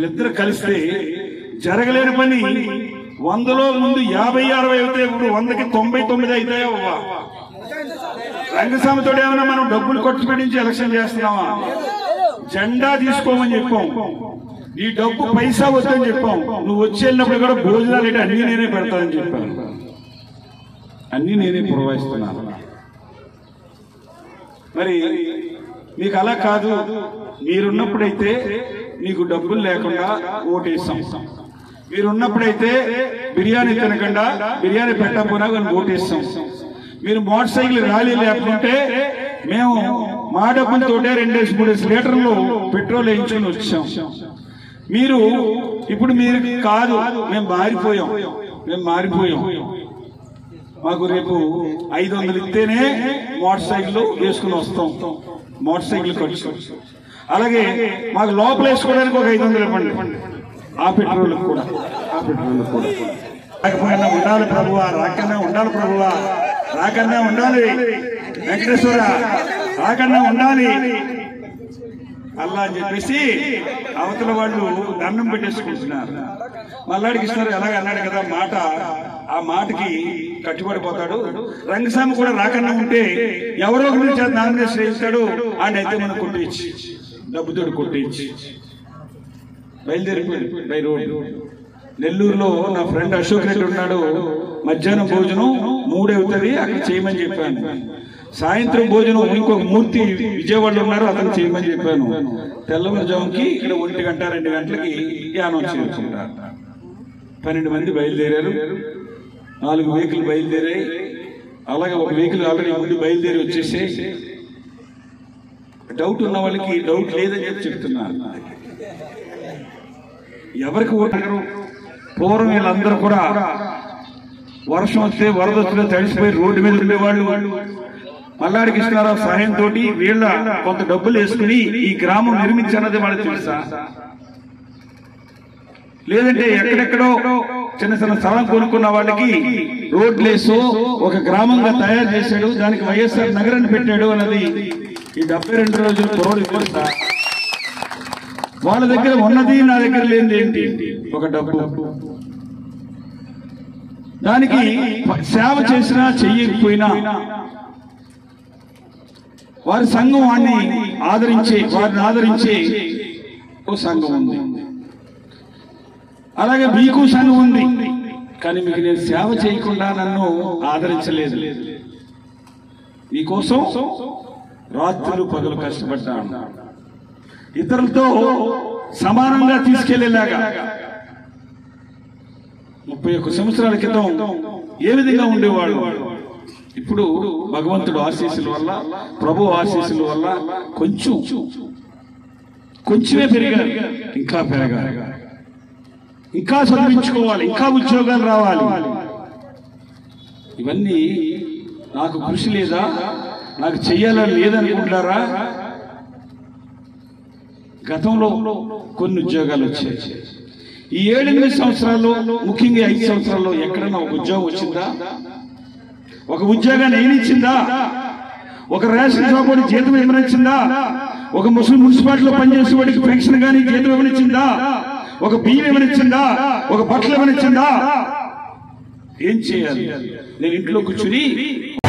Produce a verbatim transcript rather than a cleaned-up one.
వీళ్ళిద్దరు కలిస్తే జరగలేని పని వందలో ముందు యాభై అరవై అవుతాయి, ఇప్పుడు వందకి తొంభై తొమ్మిది అవుతాయో. రంగస్వామితో ఏమైనా మనం డబ్బులు ఖర్చు పెట్టించి ఎలక్షన్ చేస్తున్నామా? జెండా తీసుకోమని చెప్పాం, ఈ డబ్బు పైసా వద్దని చెప్పాం. నువ్వు వచ్చి వెళ్ళినప్పుడు కూడా భోజనాలు ఏంటి అన్ని నేనే పెడతానని చెప్పాను, అన్ని నేనే పురవాయిస్తున్నాను. మరి మీకు అలా కాదు, మీరున్నప్పుడైతే మీకు డబ్బులు లేకుండా ఓటేస్తాం, మీరున్నప్పుడైతే బిర్యానీ తినకుండా బిర్యానీ పెట్టకపోయినా కానీ ఓటేస్తాం. మీరు మోటార్ సైకిల్ ర్యాలీ లేకుంటే మేము మా డబ్బులతోటే రెండేసి మూడేసి లీటర్లు పెట్రోల్ వేయించుకుని వచ్చాం. మీరు ఇప్పుడు మీరు కాదు, మేము మారిపోయాం, మేము మారిపోయాం. మాకు రేపు ఐదు వందలు ఇస్తేనే మోటార్ సైకిల్ వేసుకుని వస్తాం, మోటార్ సైకిల్ ఖర్చు. అలాగే మాకు లోపల వేసుకోవడానికి ఒక ఐదు వందలు ఇవ్వండి, ఆ పెట్రోల్ కూడా, ఆ పెట్రోల్ కూడా. రాకపోయినా ఉండాలి ప్రభువా, రాకన్నా ఉండాలి ప్రభువా, రాకన్నా ఉండాలి వెంకటేశ్వర, రాకన్నా ఉండాలి అల్లా అని చెప్పేసి అవతల వాళ్ళు దండం పెట్టేసుకుంటున్నారు. మల్లాడికి ఇస్తున్నారు ఎలాగ అన్నాడు కదా మాట, ఆ మాటకి కట్టుబడిపోతాడు. రంగస్వామి కూడా రాకన్నా ఉంటే ఎవరో ఒకరి చేత నామినేషన్ వేస్తాడు, ఆయన అయితే మనం కొట్టేయచ్చు, డబ్బుతోడు కొట్టేయచ్చు. బయలుదేరిపోయి బై రోడ్ నెల్లూరులో నా ఫ్రెండ్ అశోక్ రెడ్డి ఉన్నాడు. మధ్యాహ్నం భోజనం మూడు అవుతుంది, అక్కడ చేయమని చెప్పాను. సాయంత్రం భోజనం ఇంకొక మూర్తి విజయవాడలో ఉన్నారు, అతను చేయమని చెప్పాను. తెల్లవారుజాముకి ఇక్కడ ఒంటి గంట రెండు గంటలకి యానం చేరుకుంటారు. పన్నెండు మంది బయలుదేరారు, నాలుగు వెహికల్ బయలుదేరాయి. అలాగే ఒక వెహికల్ ఆల్రెడీ ముందు బయలుదేరి వచ్చేసి డౌట్ ఉన్న వాళ్ళకి డౌట్ లేదని చెప్పి చెప్తున్నారు. ఎవరికి ఓటారు? పూర్వం వీళ్ళందరూ కూడా వర్షం వస్తే వరద వస్తే తడిసిపోయి రోడ్డు మీద ఉండేవాళ్ళు. మల్లాడికి ఇస్తున్నారా సహాయంతో వీళ్ళ కొంత డబ్బులు వేసుకుని ఈ గ్రామం నిర్మించన్నది వాళ్ళకి తెలుసా? లేదంటే ఎక్కడెక్కడో చిన్న చిన్న స్థలం కొనుక్కున్న వాళ్ళకి రోడ్లేసో ఒక గ్రామంగా తయారు చేశాడు, దానికి వైఎస్ఆర్ నగరాన్ని పెట్టాడు అన్నది ఈ డెబ్బై రెండు రోజులు కుర్రోడు తెలుసా? వాళ్ళ దగ్గర ఉన్నది నా దగ్గర లేనిది ఏంటి? ఒక డబ్బు. దానికి సేవ చేసినా చెయ్యకపోయినా వారి సంఘం వాడిని ఆదరించే వారిని ఆదరించే ఓ సంఘం ఉంది. అలాగే మీకు సంఘం ఉంది, కానీ మీకు నేను సేవ చేయకుండా నన్ను ఆదరించలేదు. మీకోసం రాత్రులు పగలు కష్టపడ్డాను, ఇతరులతో సమానంగా తీసుకెళ్లేలాగా. ముప్పై ఒక్క సంవత్సరాల క్రితం ఏ విధంగా ఉండేవాడు, ఇప్పుడు భగవంతుడు ఆశీస్సుల వల్ల, ప్రభు ఆశీస్సుల వల్ల కొంచెం కొంచెమే పెరిగారు, ఇంకా పెరగాలి, ఇంకా చదివించుకోవాలి, ఇంకా ఉద్యోగాలు రావాలి. ఇవన్నీ నాకు కృషి లేదా, నాకు చెయ్యాలని లేదనుకుంటారా? గతంలో కొన్ని ఉద్యోగాలు వచ్చాయి. ఈ ఏడెనిమిది సంవత్సరాల్లో, ముఖ్యంగా ఐదు సంవత్సరాల్లో ఎక్కడన్నా ఒక ఉద్యోగం వచ్చిందా? ఒక ఉద్యోగాన్ని ఏమిచ్చిందా? ఒక రేషన్ షాప్ వాడికి జీతం ఏమనిచ్చిందా? ఒక ముస్లిం మున్సిపాలిటీలో పనిచేసే వాడికి పెన్షన్ కానీ జీతం ఏమనిచ్చిందా? ఒక బియ్యం ఏమనిచ్చిందా? ఒక బట్టలు ఏమనిచ్చిందా? ఏం చేయాలి? నేను ఇంట్లో కూర్చుని